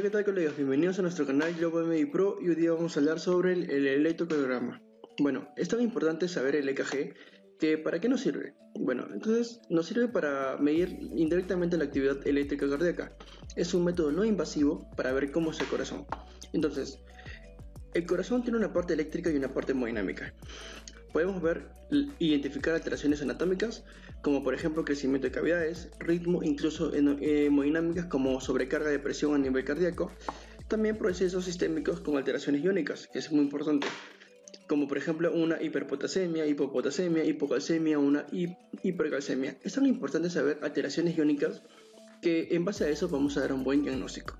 ¿qué tal colegas? Bienvenidos a nuestro canal Global Medi Pro y hoy día vamos a hablar sobre el electrocardiograma. Bueno, es tan importante saber el EKG que ¿para qué nos sirve? Bueno, entonces nos sirve para medir indirectamente la actividad eléctrica cardíaca. Es un método no invasivo para ver cómo es el corazón. Entonces, el corazón tiene una parte eléctrica y una parte hemodinámica. Podemos identificar alteraciones anatómicas, como por ejemplo crecimiento de cavidades, ritmo, incluso hemodinámicas como sobrecarga de presión a nivel cardíaco. También procesos sistémicos con alteraciones iónicas, que es muy importante, como por ejemplo una hiperpotasemia, hipopotasemia, hipocalcemia, una hipercalcemia. Es tan importante saber alteraciones iónicas que en base a eso vamos a dar un buen diagnóstico.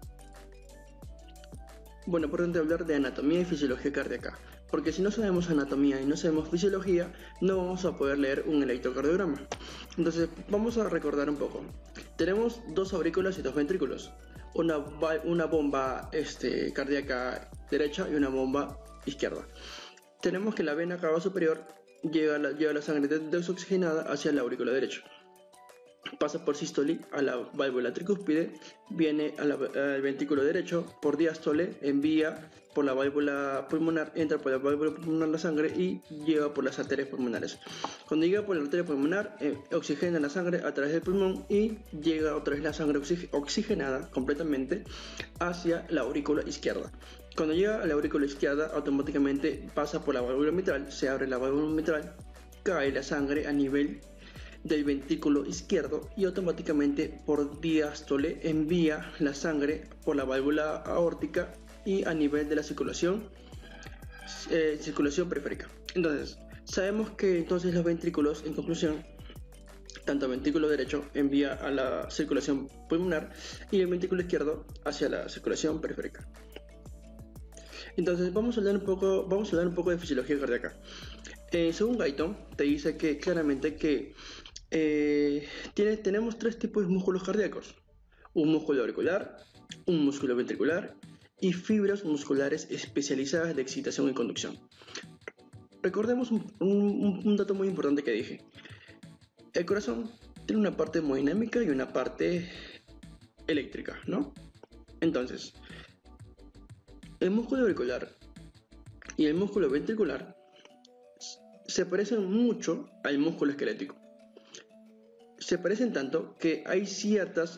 Bueno, por tanto hablar de anatomía y fisiología cardíaca, porque si no sabemos anatomía y no sabemos fisiología, no vamos a poder leer un electrocardiograma. Entonces, vamos a recordar un poco. Tenemos dos aurículas y dos ventrículos, una bomba cardíaca derecha y una bomba izquierda. Tenemos que la vena cava superior lleva la sangre desoxigenada hacia la aurícula derecha. Pasa por sístole a la válvula tricúspide, viene al ventrículo derecho, por diástole envía por la válvula pulmonar, entra por la válvula pulmonar la sangre y llega por las arterias pulmonares. Cuando llega por la arteria pulmonar, oxigena la sangre a través del pulmón y llega otra vez la sangre oxigenada completamente hacia la aurícula izquierda. Cuando llega a la aurícula izquierda, automáticamente pasa por la válvula mitral, se abre la válvula mitral, cae la sangre a nivel del ventrículo izquierdo y automáticamente por diástole envía la sangre por la válvula aórtica y a nivel de la circulación periférica. Entonces, sabemos que entonces los ventrículos, en conclusión, tanto el ventrículo derecho envía a la circulación pulmonar y el ventrículo izquierdo hacia la circulación periférica. Entonces, vamos a hablar un poco de fisiología cardíaca. Según Guyton, te dice que claramente que tenemos tres tipos de músculos cardíacos: un músculo auricular, un músculo ventricular y fibras musculares especializadas de excitación y conducción. Recordemos un dato muy importante que dije. El corazón tiene una parte hemodinámica y una parte eléctrica, ¿no? Entonces, el músculo auricular y el músculo ventricular se parecen mucho al músculo esquelético. Se parecen tanto que hay ciertas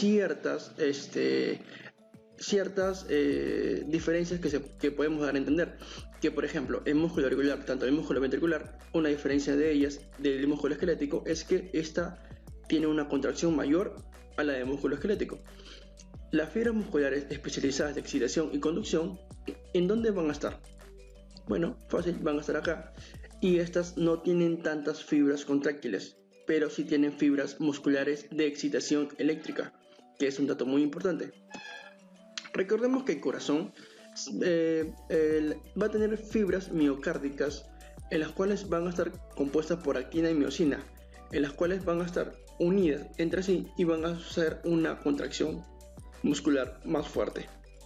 diferencias que podemos dar a entender. Que por ejemplo, el músculo auricular, tanto el músculo ventricular, una diferencia de ellas del músculo esquelético es que esta tiene una contracción mayor a la del músculo esquelético. Las fibras musculares especializadas de excitación y conducción, ¿en dónde van a estar? Bueno, fácil, van a estar acá. Y estas no tienen tantas fibras contráctiles, pero sí tienen fibras musculares de excitación eléctrica, que es un dato muy importante. Recordemos que el corazón va a tener fibras miocárdicas, en las cuales van a estar compuestas por actina y miocina, en las cuales van a estar unidas entre sí y van a hacer una contracción muscular más fuerte.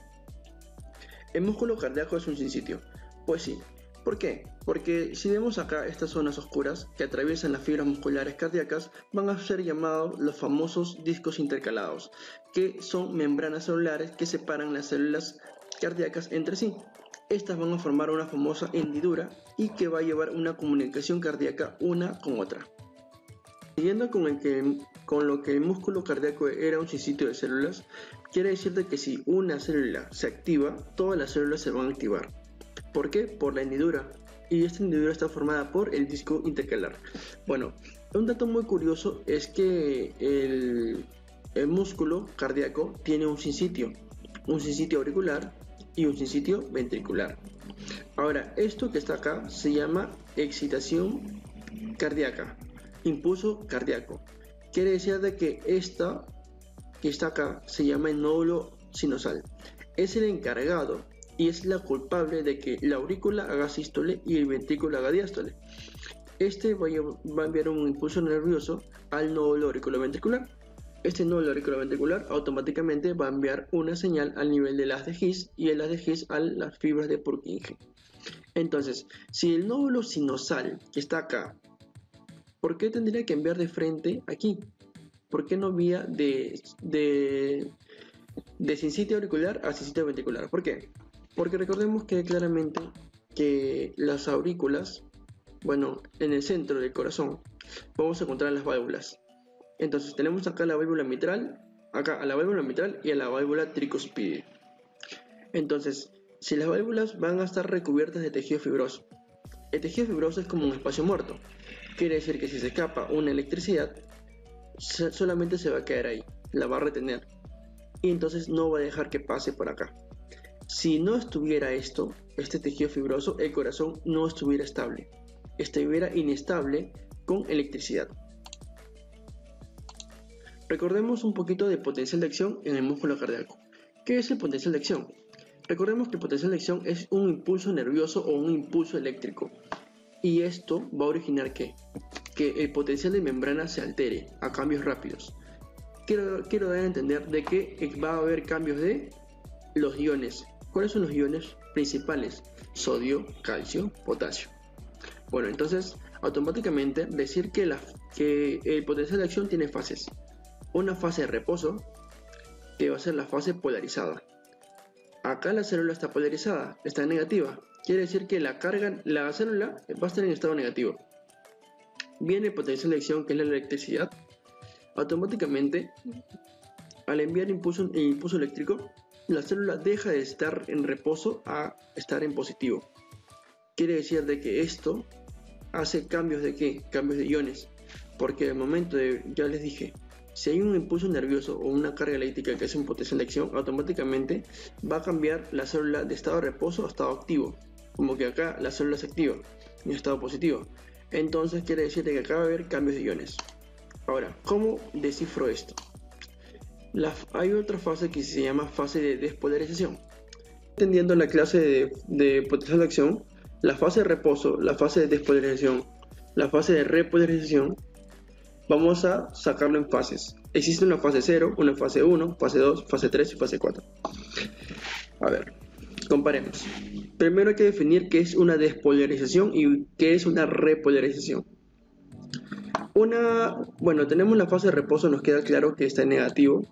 El músculo cardíaco es un sinsitio. Pues sí. ¿Por qué? Porque si vemos acá estas zonas oscuras que atraviesan las fibras musculares cardíacas, van a ser llamados los famosos discos intercalados, que son membranas celulares que separan las células cardíacas entre sí. Estas van a formar una famosa hendidura y que va a llevar una comunicación cardíaca una con otra. Siguiendo con lo que el músculo cardíaco era un sinsitio de células, quiere decirte que si una célula se activa, todas las células se van a activar. ¿Por qué? Por la hendidura. Y esta hendidura está formada por el disco intercalar. Bueno, un dato muy curioso es que el músculo cardíaco tiene un sinsitio auricular y un sinsitio ventricular. Ahora, esto que está acá se llama excitación cardíaca, impulso cardíaco. Quiere decir de que esta que está acá se llama el nódulo sinosal. Es el encargado y es la culpable de que la aurícula haga sístole y el ventrículo haga diástole. Este va a enviar un impulso nervioso al nódulo auriculoventricular. Este nódulo auriculoventricular automáticamente va a enviar una señal al nivel del haz de His y el haz de His a las fibras de Purkinje. Entonces, si el nódulo sinosal que está acá, ¿por qué tendría que enviar de frente aquí? ¿Por qué no vía de de sincitial auricular a sincitial ventricular. ¿Por qué? Porque recordemos que claramente que las aurículas, bueno, en el centro del corazón vamos a encontrar las válvulas. Entonces tenemos acá la válvula mitral, acá a la válvula mitral y a la válvula tricuspide. Entonces, si las válvulas van a estar recubiertas de tejido fibroso, el tejido fibroso es como un espacio muerto. Quiere decir que si se escapa una electricidad, solamente se va a quedar ahí, la va a retener. Y entonces no va a dejar que pase por acá. Si no estuviera esto, este tejido fibroso, el corazón no estuviera estable. Estuviera inestable con electricidad. Recordemos un poquito de potencial de acción en el músculo cardíaco. ¿Qué es el potencial de acción? Recordemos que el potencial de acción es un impulso nervioso o un impulso eléctrico. Y esto va a originar ¿qué? Que el potencial de membrana se altere a cambios rápidos. Quiero dar a entender de que va a haber cambios de los iones. ¿Cuáles son los iones principales? Sodio, calcio, potasio. Bueno, entonces automáticamente decir que el potencial de acción tiene fases. Una fase de reposo, que va a ser la fase polarizada. Acá la célula está polarizada, está negativa. Quiere decir que la célula va a estar en estado negativo. Viene el potencial de acción, que es la electricidad. Automáticamente, al enviar impulso eléctrico, la célula deja de estar en reposo a estar en positivo. Quiere decir de que esto hace cambios de ¿qué? Cambios de iones. Porque al momento de, ya les dije, si hay un impulso nervioso o una carga eléctrica que es un potencial de acción, automáticamente va a cambiar la célula de estado de reposo a estado activo. Como que acá la célula se activa en estado positivo. Entonces quiere decir que acá va a haber cambios de iones. Ahora, ¿cómo descifro esto? Hay otra fase que se llama fase de despolarización. Entendiendo la clase de potencial de acción, la fase de reposo, la fase de despolarización, la fase de repolarización, vamos a sacarlo en fases. Existe una fase 0, una fase 1, fase 2, fase 3 y fase 4. A ver, comparemos. Primero hay que definir qué es una despolarización y qué es una repolarización. Bueno, tenemos la fase de reposo, nos queda claro que está en negativo.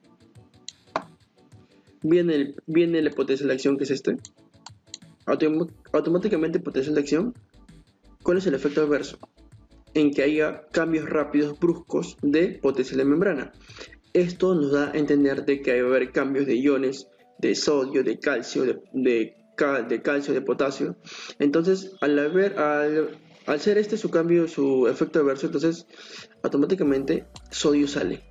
Viene el potencial de acción, que es este. Automáticamente el potencial de acción, ¿cuál es el efecto adverso? En que haya cambios rápidos, bruscos de potencial de membrana. Esto nos da a entender de que va a haber cambios de iones, de sodio, de calcio, de calcio, de potasio. Entonces, al ser este su cambio, su efecto adverso, entonces automáticamente sodio sale.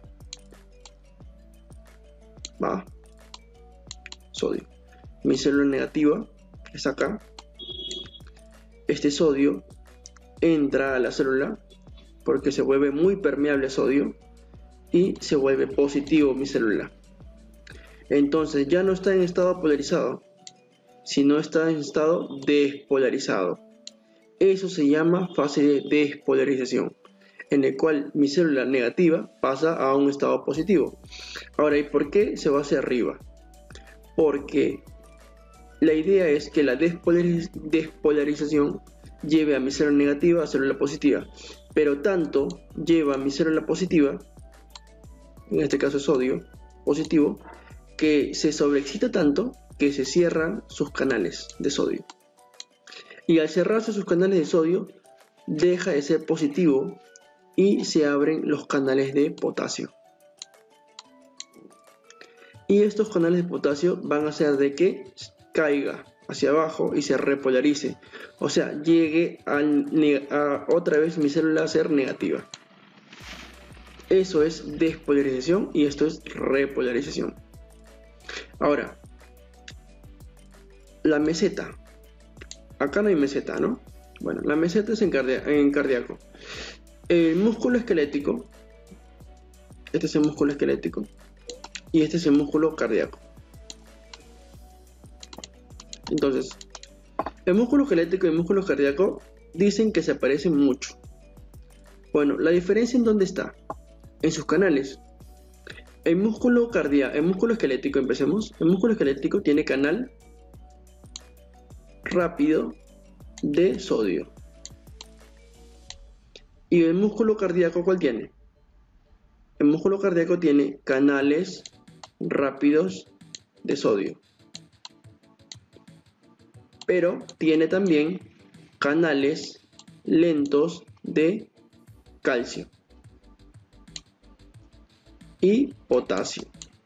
Va. Sodio. Mi célula negativa es acá. Este sodio entra a la célula porque se vuelve muy permeable a sodio y se vuelve positivo mi célula. Entonces ya no está en estado polarizado, sino está en estado despolarizado. Eso se llama fase de despolarización, en el cual mi célula negativa pasa a un estado positivo. Ahora, ¿y por qué se va hacia arriba? Porque la idea es que la despolarización lleve a mi célula negativa a célula positiva, pero tanto lleva a mi célula positiva, en este caso sodio positivo, que se sobreexcita tanto que se cierran sus canales de sodio. Y al cerrarse sus canales de sodio, deja de ser positivo y se abren los canales de potasio. Y estos canales de potasio van a hacer de que caiga hacia abajo y se repolarice. O sea, llegue a otra vez mi célula a ser negativa. Eso es despolarización y esto es repolarización. Ahora, la meseta. Acá no hay meseta, ¿no? Bueno, la meseta es en cardíaco. El músculo esquelético, este es el músculo esquelético y este es el músculo cardíaco. Entonces, el músculo esquelético y el músculo cardíaco dicen que se parecen mucho. Bueno, la diferencia en dónde está, en sus canales. El músculo esquelético, empecemos. El músculo esquelético tiene canal rápido de sodio. ¿Y el músculo cardíaco cuál tiene? El músculo cardíaco tiene canales rápidos de sodio, pero tiene también canales lentos de calcio y potasio.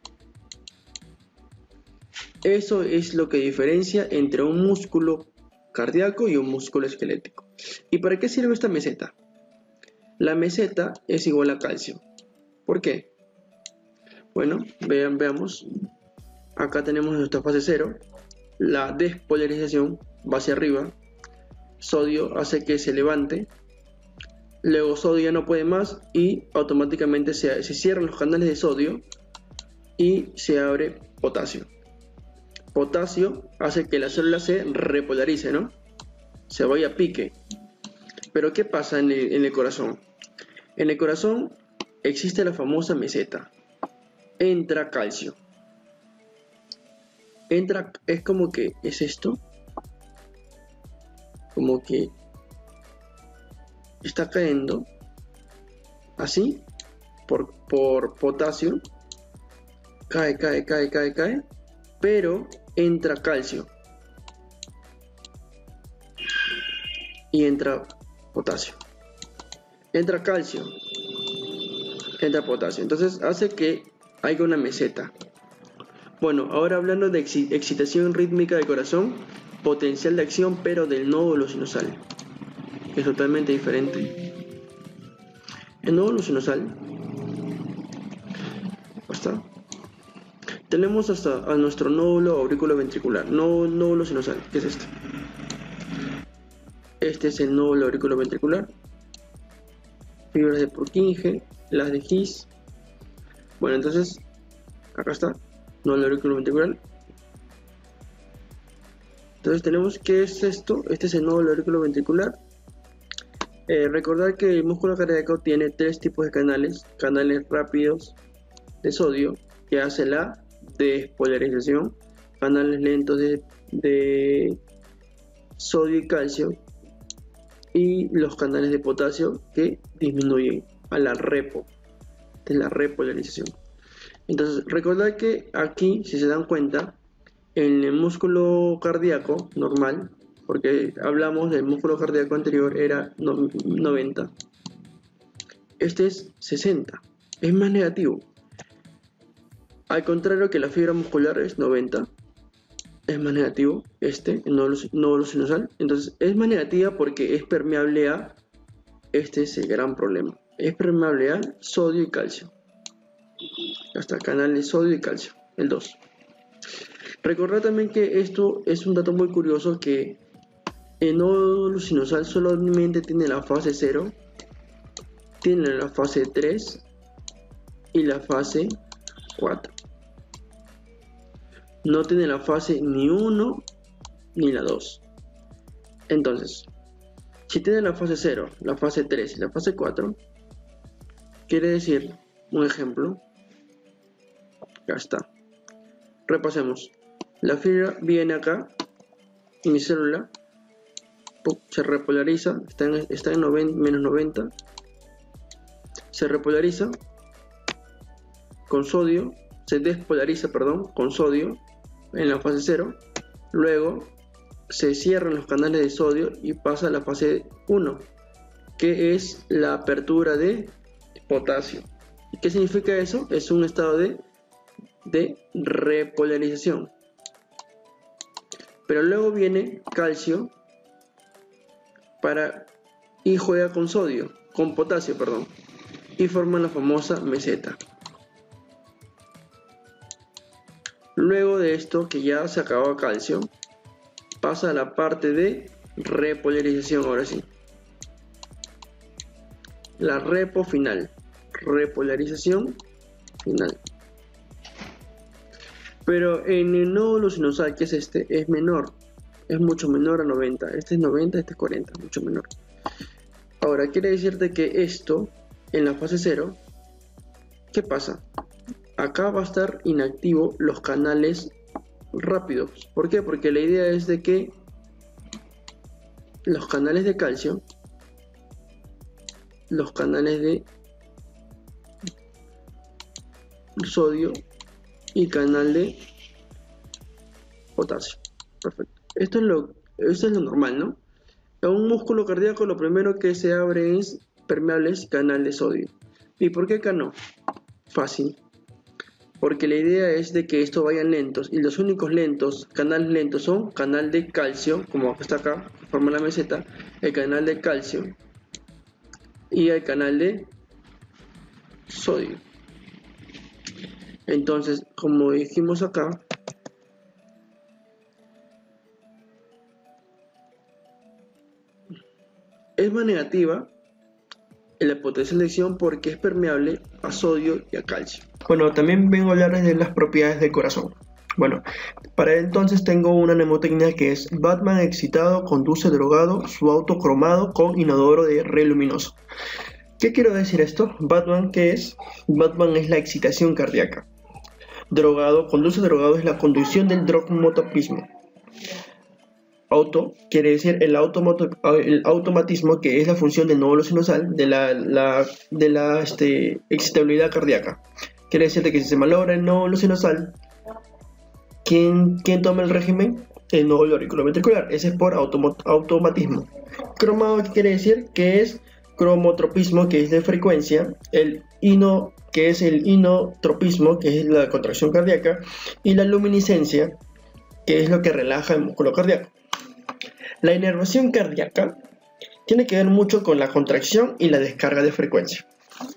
Eso es lo que diferencia entre un músculo cardíaco y un músculo esquelético. ¿Y para qué sirve esta meseta? La meseta es igual a calcio. ¿Por qué? Bueno, veamos. Acá tenemos nuestra fase 0. La despolarización va hacia arriba. Sodio hace que se levante. Luego sodio ya no puede más y automáticamente se cierran los canales de sodio y se abre potasio. Potasio hace que la célula se repolarice, ¿no? Se vaya a pique. Pero ¿qué pasa en el corazón? En el corazón existe la famosa meseta. Entra calcio. Es como que es esto. Como que está cayendo así por potasio. Cae. Pero entra calcio. Y entra potasio. Entra calcio. Entra potasio. Entonces hace que haya una meseta. Bueno, ahora hablando de excitación rítmica del corazón, potencial de acción, pero del nódulo sinusal. Es totalmente diferente. El nódulo sinusal. ¿Basta? Tenemos hasta a nuestro nódulo auriculoventricular. Nódulo sinusal, ¿qué es esto? Este es el nódulo auriculoventricular. Fibras de Purkinje, las de His. Bueno, entonces, acá está, nódulo auriculoventricular. Entonces tenemos, ¿qué es esto? Este es el nódulo auriculoventricular. Recordar que el músculo cardíaco tiene tres tipos de canales rápidos de sodio, que hace la despolarización, canales lentos de sodio y calcio, y los canales de potasio que disminuyen a la de la repolarización. Entonces, recordad que aquí, si se dan cuenta, en el músculo cardíaco normal, porque hablamos del músculo cardíaco anterior, era 90, este es 60, es más negativo. Al contrario que la fibra muscular es 90, es más negativo, el nódulo sinusal. Entonces es más negativa porque es permeable a, este es el gran problema, es permeable a sodio y calcio. Hasta canales sodio y calcio, el 2. Recordad también que esto es un dato muy curioso, que el nódulo sinusal solamente tiene la fase 0, tiene la fase 3 y la fase 4. No tiene la fase ni 1 ni la 2. Entonces, si tiene la fase 0, la fase 3 y la fase 4, quiere decir, un ejemplo, ya está. Repasemos. La fibra viene acá, y mi célula se repolariza, está en menos 90, se repolariza con sodio, se despolariza, perdón, con sodio en la fase 0, luego se cierran los canales de sodio y pasa a la fase 1, que es la apertura de potasio. ¿Y qué significa eso? Es un estado de repolarización. Pero luego viene calcio y juega con potasio, y forma la famosa meseta. Luego de esto, que ya se acabó calcio, pasa a la parte de repolarización, ahora sí. La repolarización final. Pero en el nódulo sinusal, que es es menor, es mucho menor a 90. Este es 90, este es 40, mucho menor. Ahora, quiere decirte que esto, en la fase 0, ¿qué pasa? Acá va a estar inactivo los canales rápidos. ¿Por qué? Porque la idea es de que los canales de calcio, los canales de sodio y canal de potasio. Perfecto. Esto es lo normal, ¿no? En un músculo cardíaco lo primero que se abre es permeables canal de sodio. ¿Y por qué acá no? Fácil. Porque la idea es de que esto vayan lentos, y los únicos canales lentos son canal de calcio, como está acá, que forma la meseta, el canal de calcio y el canal de sodio. Entonces, como dijimos acá, es más negativa en la potencial de acción porque es permeable a sodio y a calcio. Bueno, también vengo a hablarles de las propiedades del corazón. Bueno, para entonces tengo una mnemotecnia que es: Batman excitado conduce drogado su auto cromado con inodoro de reluminoso. ¿Qué quiero decir esto? Batman, ¿qué es? Batman es la excitación cardíaca. Conduce drogado es la conducción del drogmotopismo. Auto quiere decir el automatismo, que es la función del nódulo sinusoidal de la excitabilidad cardíaca. Quiere decir que si se malogra el nódulo sinusoidal, ¿quién toma el régimen? El nódulo auriculoventricular. Ese es por automatismo. Cromado, ¿qué quiere decir? Que es cromotropismo, que es de frecuencia, el que es el inotropismo, que es la contracción cardíaca, y la luminiscencia, que es lo que relaja el músculo cardíaco. La inervación cardíaca tiene que ver mucho con la contracción y la descarga de frecuencia.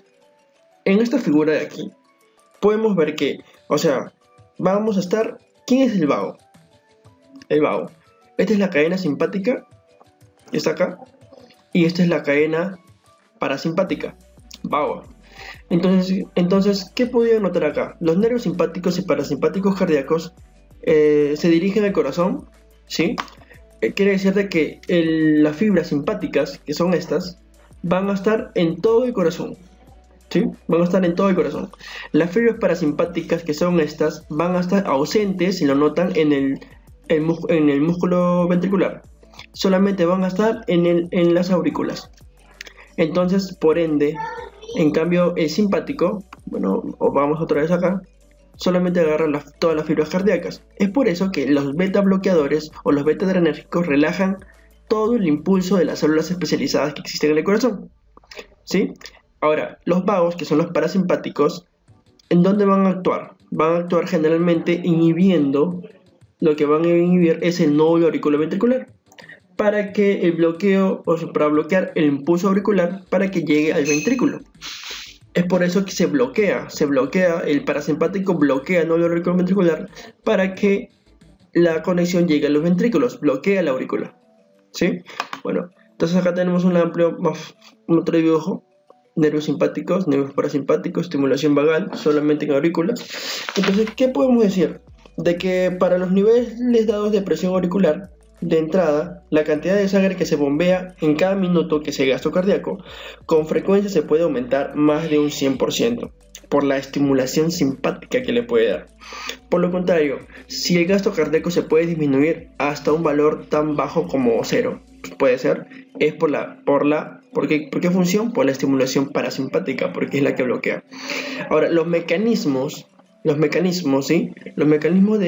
En esta figura de aquí podemos ver que, vamos a estar, ¿quién es el vago? El vago. Esta es la cadena simpática, está acá, y esta es la cadena parasimpática, vago. Entonces, ¿qué podía notar acá? Los nervios simpáticos y parasimpáticos cardíacos se dirigen al corazón, ¿sí? Quiere decir de que las fibras simpáticas, que son estas, van a estar en todo el corazón, ¿sí? Van a estar en todo el corazón. Las fibras parasimpáticas, que son estas, van a estar ausentes, si lo notan, en el músculo ventricular. Solamente van a estar en las aurículas. Entonces, por ende, en cambio, el simpático, vamos otra vez acá, solamente agarran todas las fibras cardíacas. Es por eso que los beta bloqueadores o los beta adrenérgicos relajan todo el impulso de las células especializadas que existen en el corazón, ¿sí? Ahora, los vagos, que son los parasimpáticos, ¿en dónde van a actuar? Van a actuar generalmente inhibiendo. Lo que van a inhibir es el nódulo auriculoventricular, para bloquear el impulso auricular para que llegue al ventrículo. Es por eso que se bloquea, el parasimpático bloquea el nódulo auriculoventricular para que la conexión llegue a los ventrículos, bloquea la aurícula, ¿sí? Bueno, entonces acá tenemos otro dibujo: nervios simpáticos, nervios parasimpáticos, estimulación vagal solamente en aurículas. Entonces, ¿qué podemos decir? De que para los niveles dados de presión auricular, de entrada, la cantidad de sangre que se bombea en cada minuto que se gasto cardíaco, con frecuencia se puede aumentar más de un 100% por la estimulación simpática que le puede dar. Por lo contrario, si el gasto cardíaco se puede disminuir hasta un valor tan bajo como 0, puede ser, es ¿por qué función? Por la estimulación parasimpática, porque es la que bloquea. Ahora, los mecanismos, ¿sí? Los mecanismos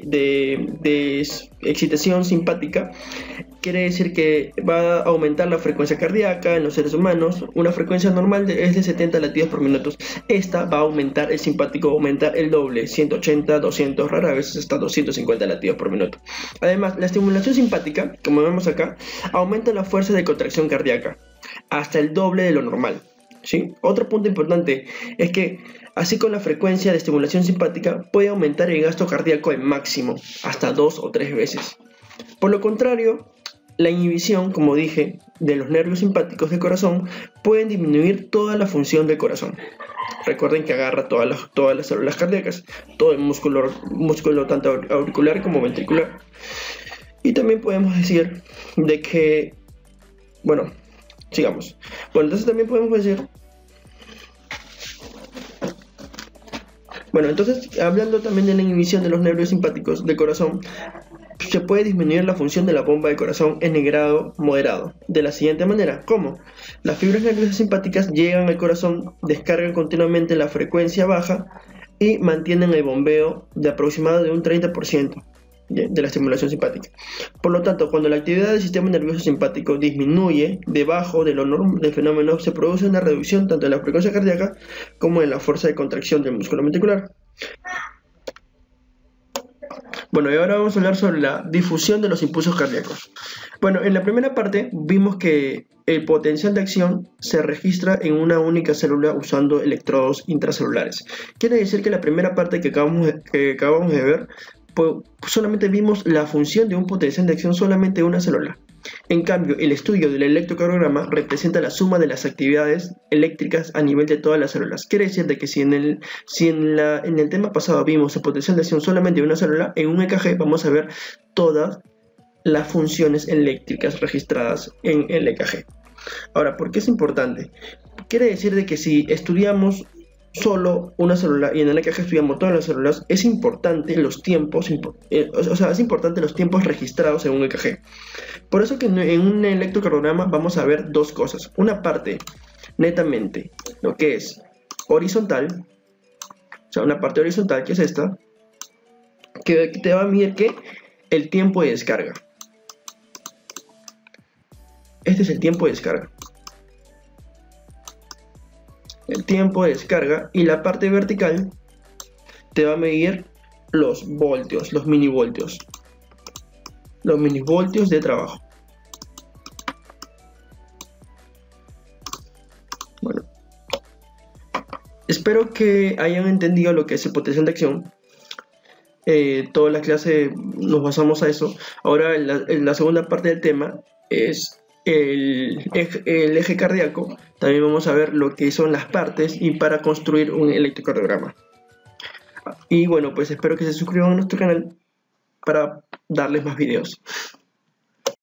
de excitación simpática quiere decir que va a aumentar la frecuencia cardíaca en los seres humanos. Una frecuencia normal es de 70 latidos por minuto. Esta va a aumentar, el simpático va a aumentar el doble, 180, 200, rara vez hasta 250 latidos por minuto. Además, la estimulación simpática, como vemos acá, aumenta la fuerza de contracción cardíaca hasta el doble de lo normal, ¿sí? Otro punto importante es que, así con la frecuencia de estimulación simpática, puede aumentar el gasto cardíaco al máximo, hasta 2 o 3 veces. Por lo contrario, la inhibición, como dije, de los nervios simpáticos del corazón pueden disminuir toda la función del corazón. Recuerden que agarra todas las células cardíacas, todo el músculo tanto auricular como ventricular. Y también podemos decir de que, sigamos. Entonces también podemos decir, entonces hablando también de la inhibición de los nervios simpáticos del corazón, se puede disminuir la función de la bomba del corazón en el grado moderado, de la siguiente manera. ¿Cómo? Las fibras nerviosas simpáticas llegan al corazón, descargan continuamente la frecuencia baja y mantienen el bombeo de aproximado de un 30% de la estimulación simpática. Por lo tanto, cuando la actividad del sistema nervioso simpático disminuye debajo de lo normal del fenómeno, se produce una reducción tanto en la frecuencia cardíaca como en la fuerza de contracción del músculo ventricular. Bueno, y ahora vamos a hablar sobre la difusión de los impulsos cardíacos. Bueno, en la primera parte vimos que el potencial de acción se registra en una única célula usando electrodos intracelulares. Quiere decir que la primera parte que acabamos de ver, pues solamente vimos la función de un potencial de acción solamente de una célula. En cambio, el estudio del electrocardiograma representa la suma de las actividades eléctricas a nivel de todas las células. Quiere decir de que si en el tema pasado vimos el potencial de acción solamente de una célula, en un EKG vamos a ver todas las funciones eléctricas registradas en el EKG. Ahora, ¿por qué es importante? Quiere decir de que si estudiamos solo una célula y en el EKG estudiamos todas las células, es importante los tiempos, los tiempos registrados en un EKG. Por eso que en un electrocardiograma vamos a ver dos cosas. Una parte netamente lo que es horizontal, o sea, una parte horizontal que es esta, que te va a medir que el tiempo de descarga. Este es el tiempo de descarga. El tiempo de descarga, y la parte vertical te va a medir los voltios, los milivoltios de trabajo. Bueno, espero que hayan entendido lo que es el potencial de acción. Toda la clase nos basamos a eso. Ahora en la segunda parte del tema es el eje cardíaco. También vamos a ver lo que son las partes y para construir un electrocardiograma. Y bueno, pues espero que se suscriban a nuestro canal para darles más videos.